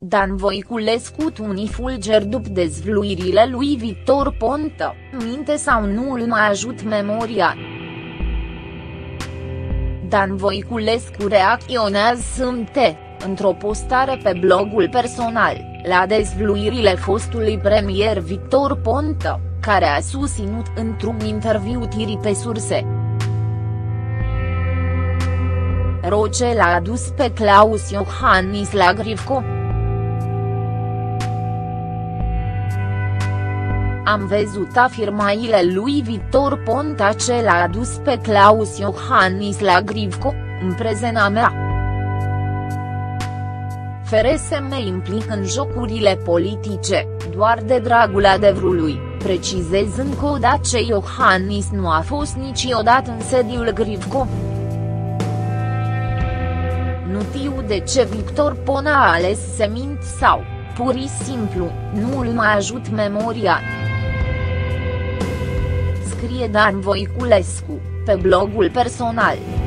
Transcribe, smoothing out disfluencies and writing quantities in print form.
Dan Voiculescu Tuni fulger după dezvăluirile lui Victor Ponta, minte sau nu îl mai ajut memoria. Dan Voiculescu reacționează sâmbătă, într-o postare pe blogul personal, la dezvăluirile fostului premier Victor Ponta, care a susținut într-un interviu tiri pe surse. Roce l-a adus pe Claus Iohannis la Grivco. Am văzut afirmațiile lui Victor Ponta ce l-a adus pe Claus Iohannis la Grivco, în prezena mea. Fără să mă implic în jocurile politice, doar de dragul adevărului, precizez încă o dată că Iohannis nu a fost niciodată în sediul Grivco. Nu știu de ce Victor Ponta a ales să mint sau, pur și simplu, nu îl mai ajut memoria. Scrie Dan Voiculescu, pe blogul personal.